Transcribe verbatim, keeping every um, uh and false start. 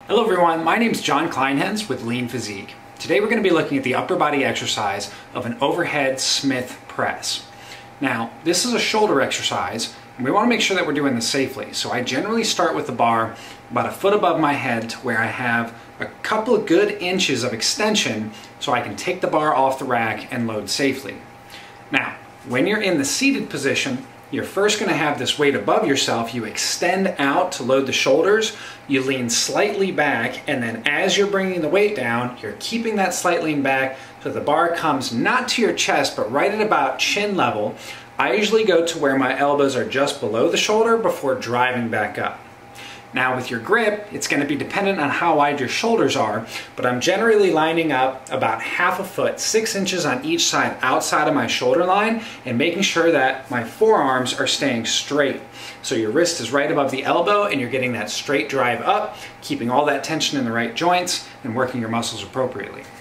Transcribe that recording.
Hello everyone, my name is John Kleinhens with Lean Physique. Today we're going to be looking at the upper body exercise of an overhead Smith press. Now, this is a shoulder exercise, and we want to make sure that we're doing this safely. So I generally start with the bar about a foot above my head to where I have a couple of good inches of extension so I can take the bar off the rack and load safely. Now, when you're in the seated position, you're first going to have this weight above yourself. You extend out to load the shoulders, you lean slightly back, and then as you're bringing the weight down, you're keeping that slight lean back so the bar comes not to your chest, but right at about chin level. I usually go to where my elbows are just below the shoulder before driving back up. Now with your grip, it's going to be dependent on how wide your shoulders are, but I'm generally lining up about half a foot, six inches on each side outside of my shoulder line, and making sure that my forearms are staying straight. So your wrist is right above the elbow and you're getting that straight drive up, keeping all that tension in the right joints and working your muscles appropriately.